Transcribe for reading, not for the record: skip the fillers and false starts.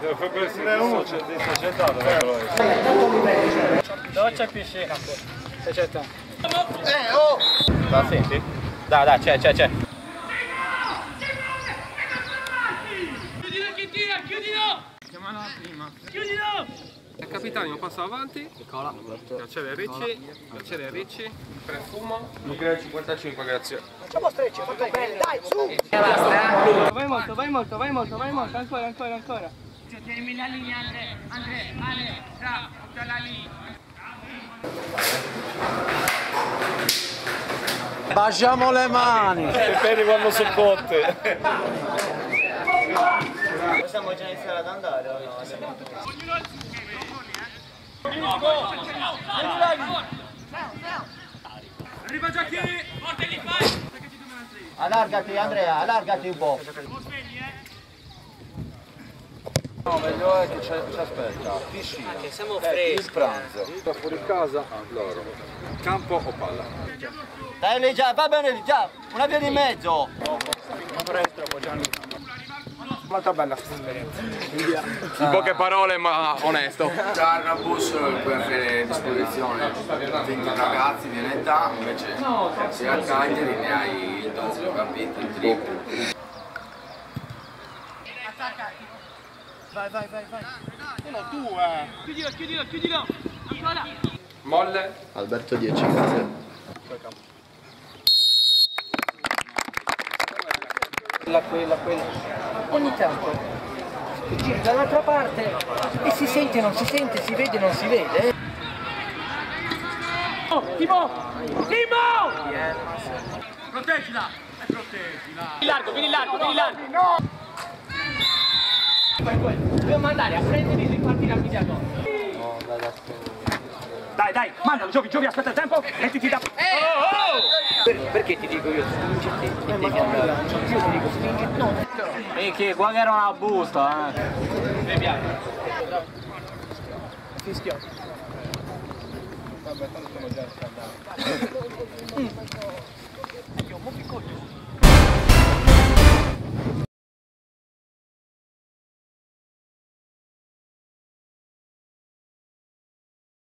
Per questo di società dovrebbero essere. Dove c'è piscina? Se c'è te. La senti? Dai, c'è. Chiudilo che tira, chiudilo! Chiamala prima. Chiudilo! Il capitano passa avanti. Nicola. Piacere Ricci. Prefumo. Nucleo 55, grazie. Facciamo strecce, fatto bene, dai, su! Vai molto, ancora. Tienimi la linea, Ale, bravo, tutta la linea. Baciamo le mani! Vedi quando sono cotte. Possiamo già iniziare ad andare o no? Arriva già chi? Portagli fai! Allargati Andrea, allargati un po'. No, meglio è che ci aspetta. Piscina. Che siamo freschi. Il pranzo. Sta fuori casa, loro. Campo o palla? Dai lì già, va bene lì già, una via di mezzo. Molto bella questa esperienza. In poche parole ma onesto. Già il bus puoi avere a disposizione 20 ragazzi di un'età, invece se a Cagliari ne hai il doppio, capito? Il triplo. Vai. Uno, due. Chiudilo. Ancora. Molle. Alberto 10, grazie. Quella. Ogni tanto giri dall'altra parte e si sente, non si sente, si vede, non si vede. Timo! Proteggila! Vieni largo! No! Dobbiamo andare a prendere e ripartire immediatamente. Dai, mandalo, Giovi, aspetta il tempo, mettiti da... Perché ti dico io spingiti e devi andare? Io ti dico spingiti, no. Che qua che era una busta, Fischio. Vabbè, tanto sono già scaldati.